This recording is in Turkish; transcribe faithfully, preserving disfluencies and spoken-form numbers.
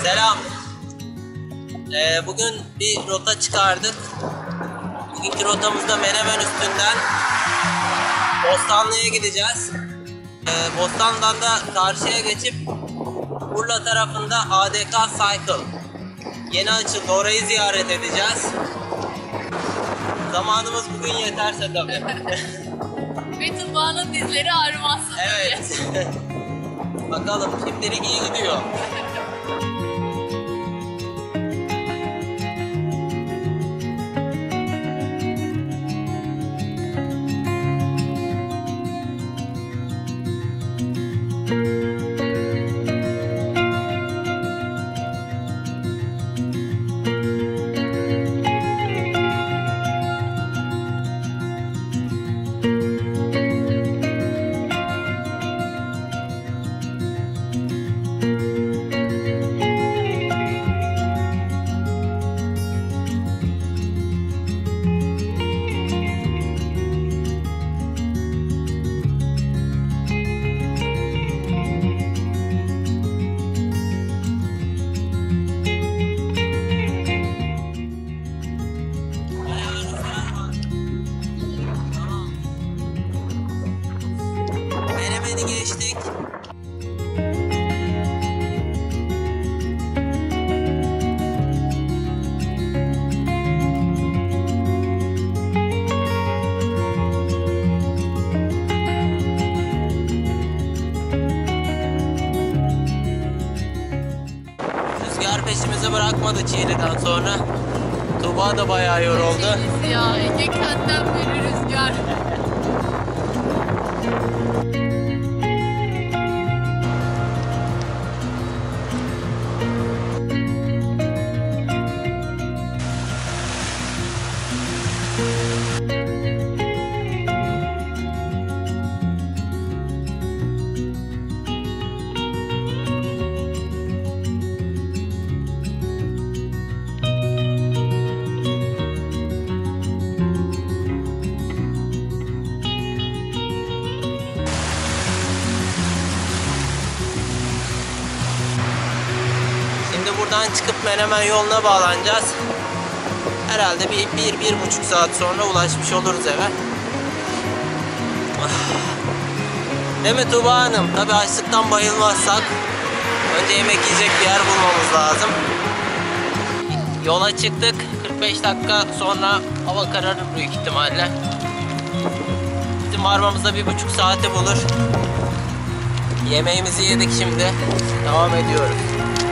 Selam. Ee, bugün bir rota çıkardık. Bugünkü rotamızda Menemen üstünden Bostanlı'ya gideceğiz. Ee, Bostanlı'dan da karşıya geçip Urla tarafında A D K Cycle yeni açıldı. Orayı ziyaret edeceğiz. Zamanımız bugün yeterse tabii. Ve Tuğba'nın dizleri ağrımazsa tabii. Evet. Bakalım, şimdilik iyi gidiyor. Menemen'i geçtik. Rüzgar peşimizi bırakmadı Çiğli'den sonra. Tuğba da bayağı yoruldu. Peşimiz ya, Ege kentten beri rüzgar. Şimdi buradan çıkıp Menemen yoluna bağlanacağız. Herhalde bir, bir, bir buçuk saat sonra ulaşmış oluruz eve. Değil mi Tuğba Hanım? Tabii açlıktan bayılmazsak önce yemek yiyecek bir yer bulmamız lazım. Yola çıktık. kırk beş dakika sonra hava kararır büyük ihtimalle. Bizim varmamızda bir buçuk saati bulur. Yemeğimizi yedik şimdi. Devam ediyoruz.